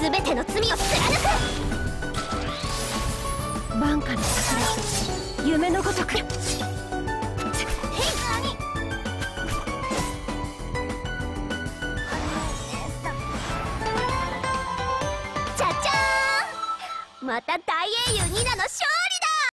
全ての罪を貫く。 晩夏の桜、夢のごとく。 また大英雄ニナの勝利。